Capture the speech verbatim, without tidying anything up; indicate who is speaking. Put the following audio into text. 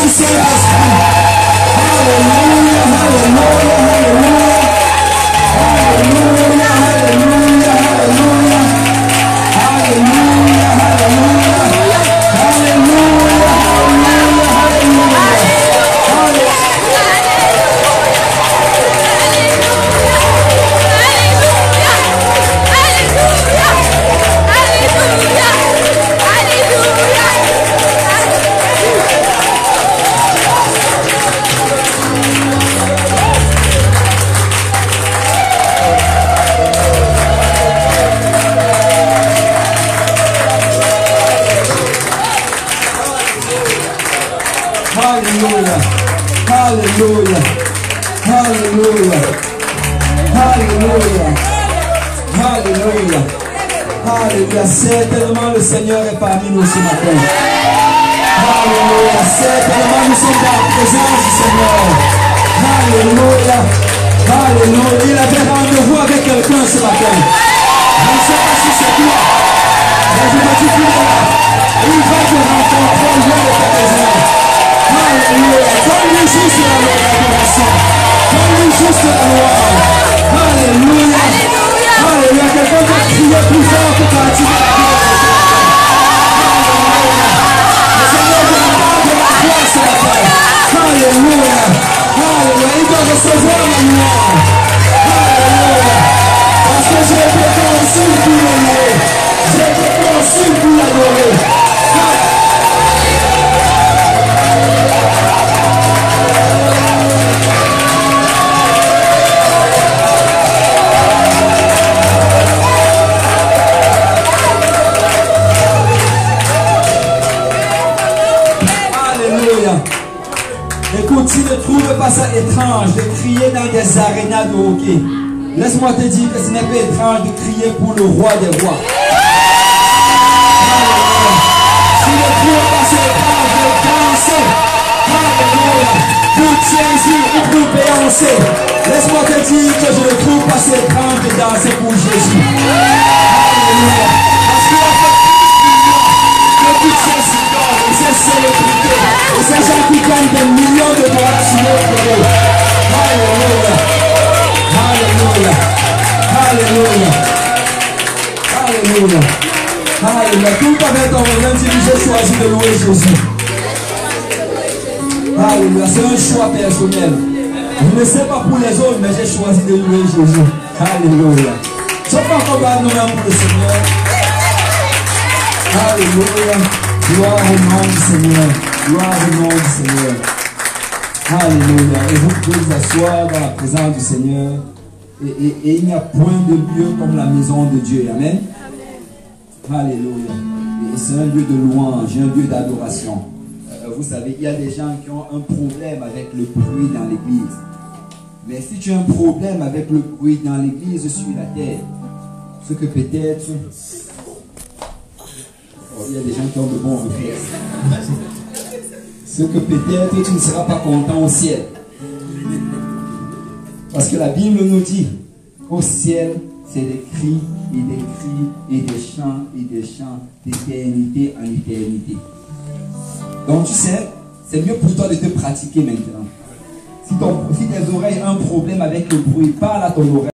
Speaker 1: du Saint-Esprit. Alléluia, alléluia, alléluia. Alléluia, alléluia, alléluia. Alléluia, alléluia. Alléluia, alléluia, alléluia. Alléluia, alléluia, alléluia, alléluia, alléluia, alléluia. Certainement le Seigneur est parmi nous ce matin. Alléluia, certainement nous sommes dans la présence du Seigneur. Alléluia, alléluia. Il avait rendez-vous avec quelqu'un ce matin. Je ne sais pas si c'est toi, mais je me dis qu'il est là. Il va te rencontrer au jour de ta présence. Alléluia. Donne-lui juste la adoration. Donne-lui juste la louange. Alléluia. Alléluia. Quelqu'un va crier plus fort que quand tu vas crier. Le Seigneur te demande de la foi ce matin. Alléluia. Alléluia. Il doit recevoir la louange. Alléluia. Parce que j'ai été conçu pour l'aimer. J'ai été conçu pour l'adorer. Écoute, tu ne trouves pas ça étrange de crier dans des arénas de hockey. Laisse-moi te dire que ce n'est pas étrange de crier pour le roi des rois. Tu ne trouves pas ça étrange de danser. Alléluia. Pour Jésus ou pour Beyoncé. Laisse-moi te dire que je ne trouve pas ça étrange de danser pour Jésus. Alléluia. Parce qu'il a fait plus que toutes ces idoles et ces célébrités. Et ces gens qui gagnent des millions de dollars sur notre dos. Alléluia. Alléluia. Alléluia. Alléluia. Alléluia. Tout avec ton problème, tu dis j'ai choisi de louer Jésus. Alléluia. C'est un choix personnel. Je ne sais pas pour les autres, mais j'ai choisi de louer Jésus. Alléluia. Sommes encore dans nous-mêmes pour le Seigneur. Alléluia. Gloire au nom du Seigneur. Gloire au nom du Seigneur. Alléluia. Et vous pouvez vous asseoir dans la présence du Seigneur. Et, et, et il n'y a point de lieu comme la maison de Dieu. Amen. Alléluia. Et c'est un lieu de louange, un lieu d'adoration. Euh, vous savez, il y a des gens qui ont un problème avec le bruit dans l'église. Mais si tu as un problème avec le bruit dans l'église sur la terre, ce que peut-être... Oh, il y a des gens qui ont de bons réflexes. Ce que peut-être tu ne seras pas content au ciel. Parce que la Bible nous dit qu'au ciel, c'est des cris et des cris et des chants et des chants d'éternité en éternité. Donc tu sais, c'est mieux pour toi de te pratiquer maintenant. Si, ton, si tes oreilles ont un problème avec le bruit, parle à ton oreille.